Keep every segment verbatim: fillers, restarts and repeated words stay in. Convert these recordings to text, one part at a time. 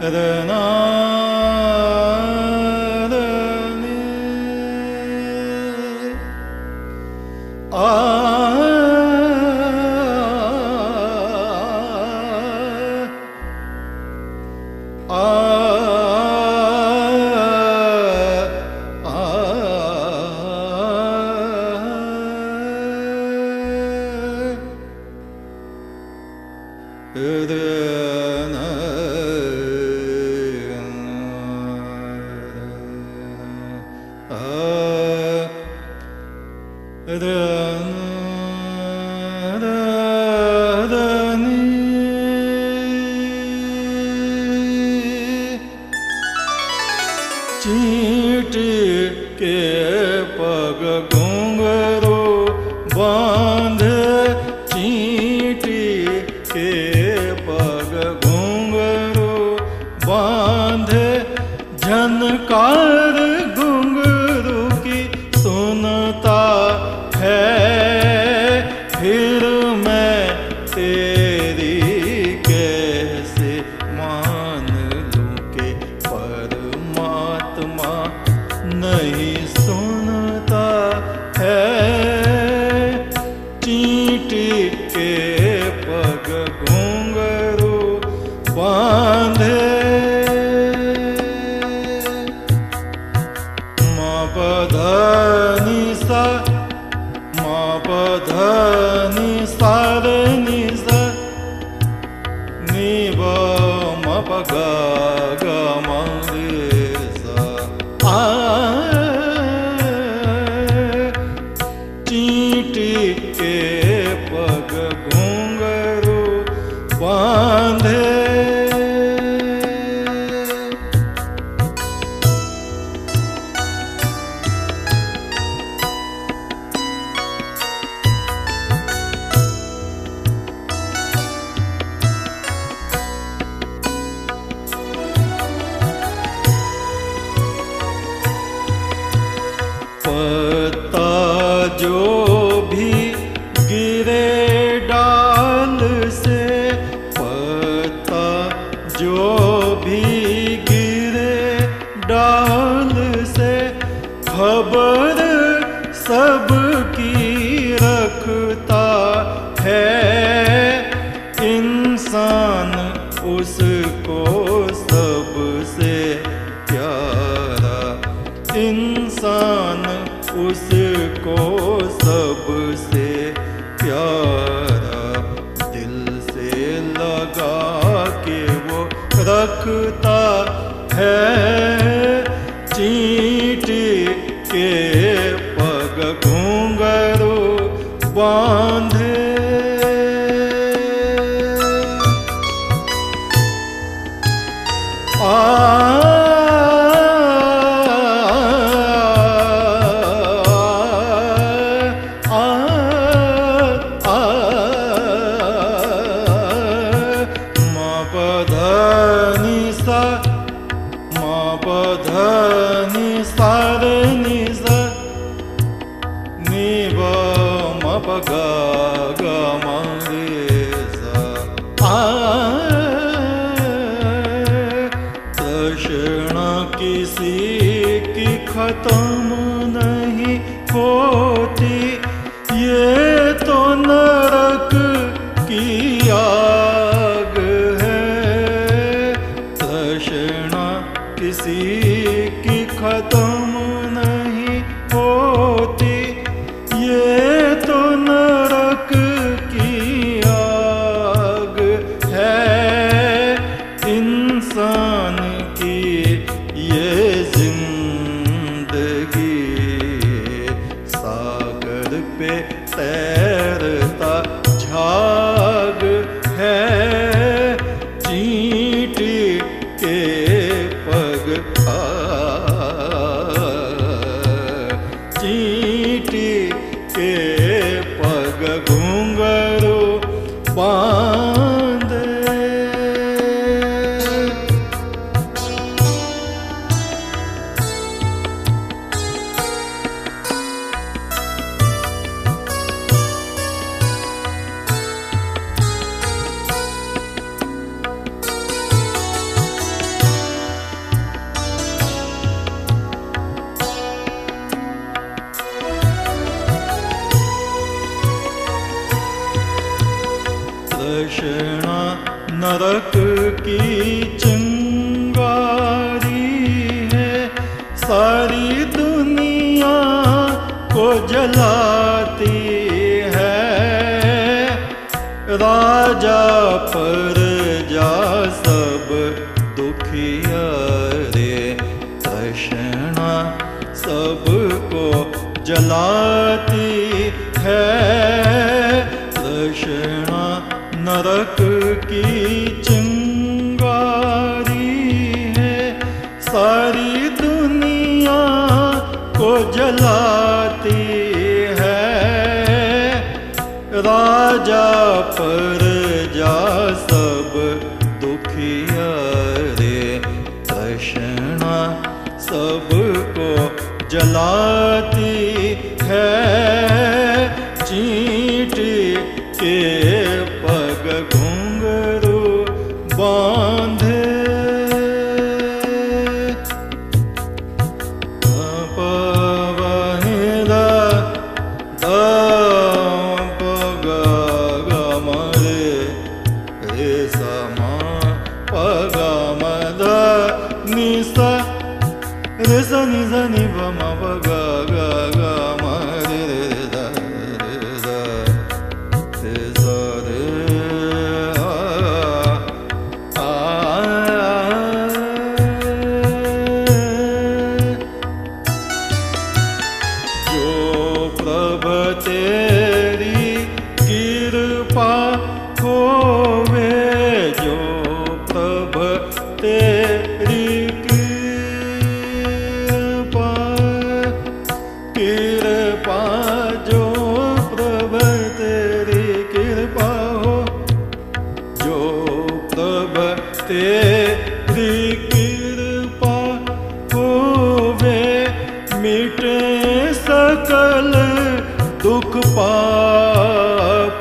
रना आ चींट के पग घुंघरू बांधे, चींट के पग घुंघरू बांधे, झनकार घुंघरू की सुनता है, फिर मैं तेरी कैसे मान लूं के परमात्मा नहीं सुनता है। चींटी के पग घुंघरू बांधे, माँ बधनी सा माँ बधनी सारे नि सा नि ब म प ग ग म रे सा आ। चींटी के पग घुंघरू बांधे, पत्ता जो भी गिरे डाल से, पत्ता जो भी गिरे डाल से, खबर सबकी रखता है। इंसान उसको सबसे प्यारा, इंसान उसको सबसे प्यारा, दिल से लगा के वो रखता है। चींटी के पग घुंघरू बांधे, आ बधनी सा माँ बधनी सारे नि सा नि ब म प ग ग म रे सा आ। तृष्णा किसी की खत्म नहीं होती, ये तो नरक की आग है। तृष्णा किसी की खत्म नहीं होती, ये तो नरक की आग है। इंसान की ये जिंदगी सागर पे तैरता झाग है। चींटी के पग आ नरक की चिंगारी है, सारी दुनिया को जलाती है। राजा प्रजा सब दुखिया रे, तृष्णा सबको जलाती है। तृष्णा नरक की चिंगारी है, सारी दुनिया को जलाती है। राजा प्रजा सब दुखिया रे, तृष्णा सबको जलाती है। चींटी के पग घुंघरू बांधे, पवनिदा पग गमरे रे समा पग मद निसा रे सनि सनि पम पग ग ग म रे रे द रे द रे स रे आ जो प्रभ तेरी कृपा होवे, जो प्रभ तेरी कृपा कृपा जो प्रभ तेरी कृपा हो, जो प्रभ तेरी कृपा होवे, मिटे सकल दुख पाप।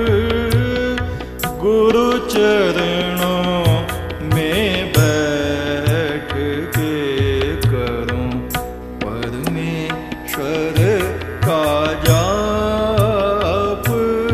गुरु चरणों में बैठ के करूं परमेश्वर का जाप।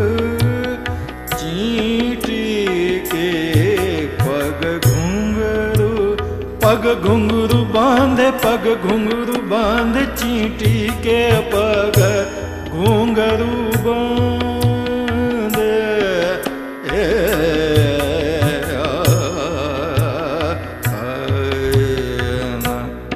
चींटी के पग घुंघरू पग घुंघरू बांधे, पग घुंघरू बांधे, चींटी के पग घुंघरू बांधे। ए, आ, आ, आ,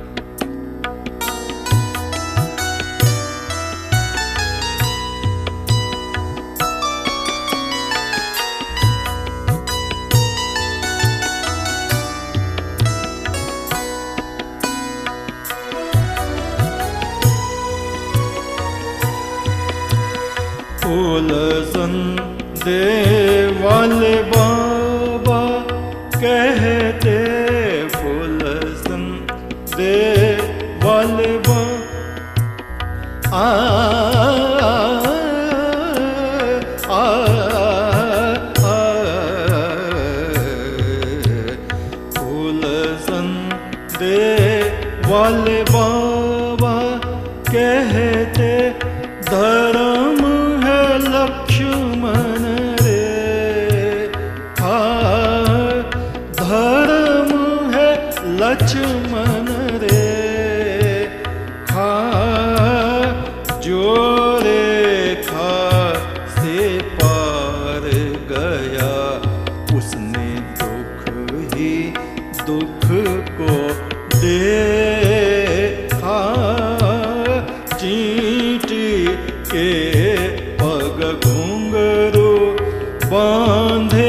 फूल संदे वाले बाबा कहते, फूल संदे वाले बाबा आ आ आ फूल संदे वाले बाबा कहते, धर्म है लक्ष्मण रे, हाँ धर्म है लक्ष्मण रे, हाँ जो रेखा से पार गया, उसने दुख ही दुख को देखा। चींटी के पग घुंघरू बांधे,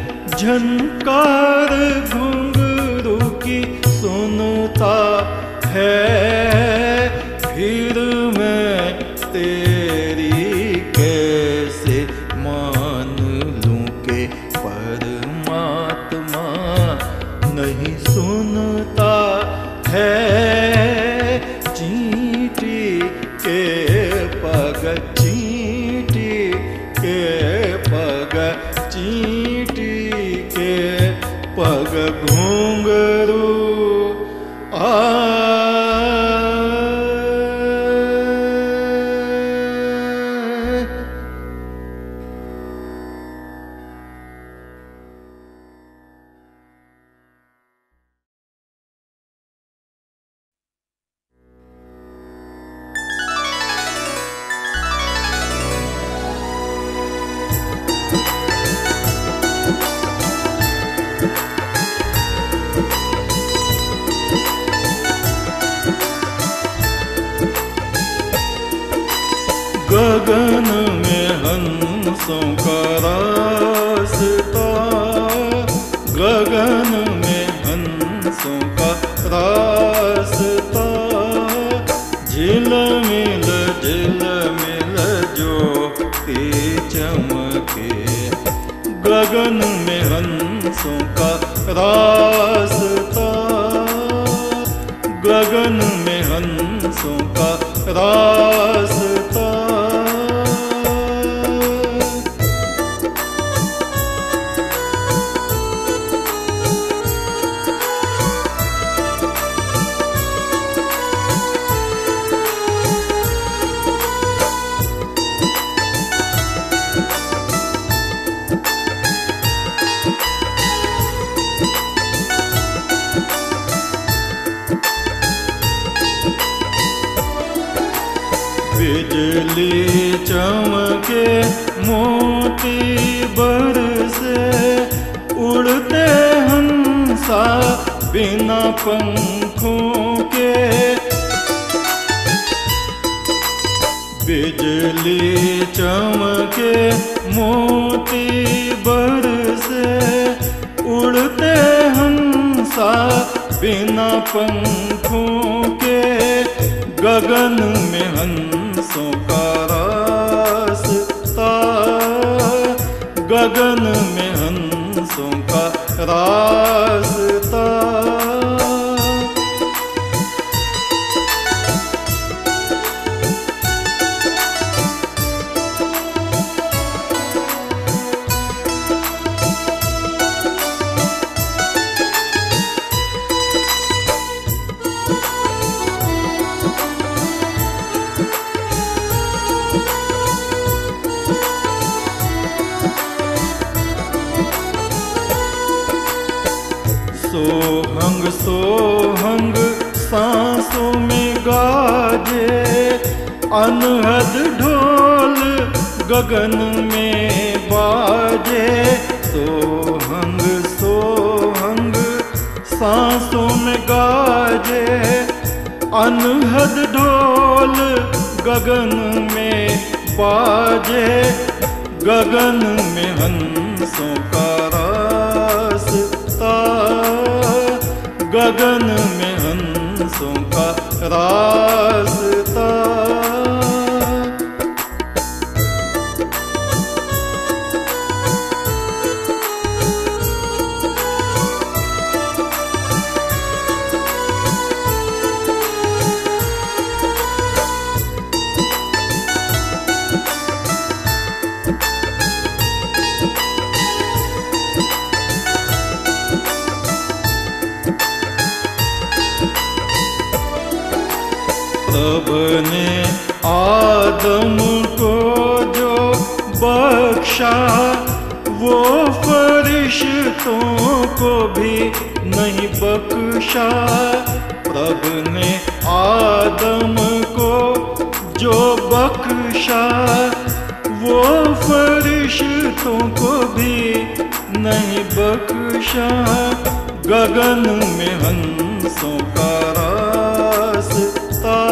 झनकार घुंघरू की सुनता है। फिर मैं तेरी कैसे मान लूं के परमात्मा नहीं सुनता है। चींटी के पग चींटी के पग चींटी के पग घुंघरू आ गगन में हंसों का रास्ता, गगन में हंसों का रास्ता, झिलमिल झिलमिल ज्योति चमके, गगन में हंसों का रास्ता, गगन में हंसों का रास्ता। बिजली चमके मोती बरसे, उड़ते हंसा बिना पंखों के, बिजली चमके मोती बरसे, उड़ते हंसा बिना पंखों के, गगन में हंसों का रास्ता, गगन में हंसों का रास्ता। सोहंग सोहंग सांसों में गाजे, अनहद ढोल गगन में बाजे, सोहंग सोहंग सांसों में गाजे, अनहद ढोल गगन में बाजे, गगन में हंसों का रास्ता, गगन में हंसों का रास्ता। प्रभ ने आदम को जो बख्शा, वो फरिश्तों को भी नहीं बख्शा, प्रभ ने आदम को जो बख्शा, वो फरिश्तों को भी नहीं बख्शा, गगन में हंसों का रास्ता,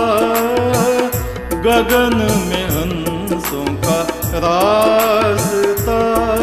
गगन में हंसों का रास्ता।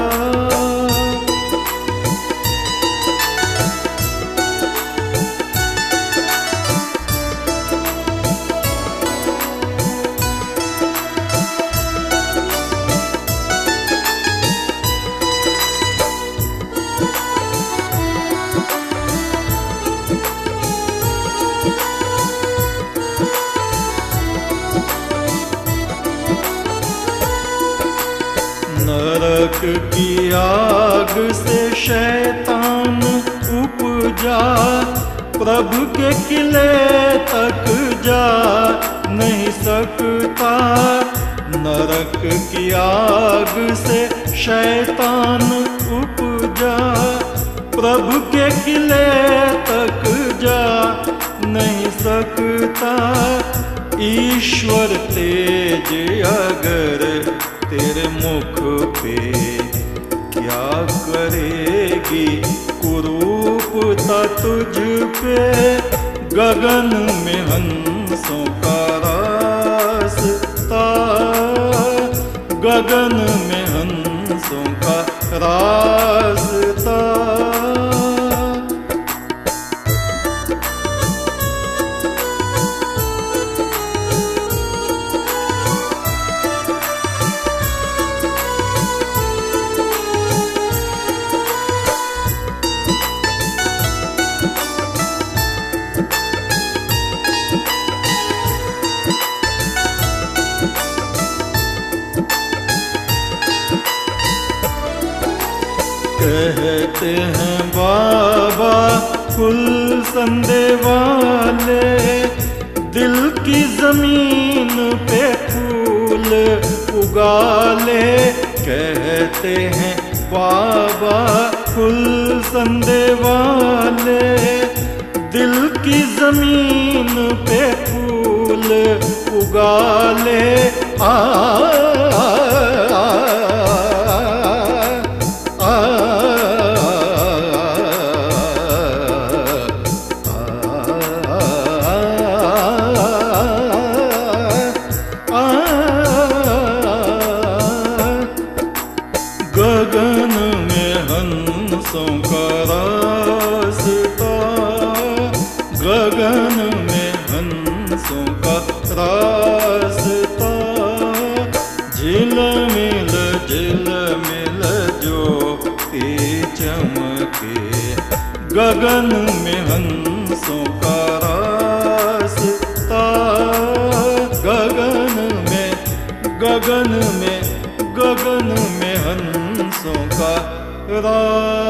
नरक की आग से शैतान उपजा, प्रभु के किले तक जा नहीं सकता, नरक की आग से शैतान उपजा, प्रभु के किले तक जा नहीं सकता, ईश्वर तेज अगर तेरे मुख पे क्या करेगी कुरूपता तुझ पे, गगन में हंसों का रास्ता। गगन में हंसों का रास्ता। कहते हैं बाबा फूल संदे वाले, दिल की जमीन पे फूल उगा ले। कहते हैं बाबा फूल संदे वाले, दिल की जमीन पे फूल उगा ले। आ, आ, आ, गगन में हंसों का रास्ता, गगन में हंसों का रास्ता। झिलमिल झिलमिल ज्योति चमके, गगन में हंसों का रास्ता। गगन में गगन में गगन में हंसों का रास्ता।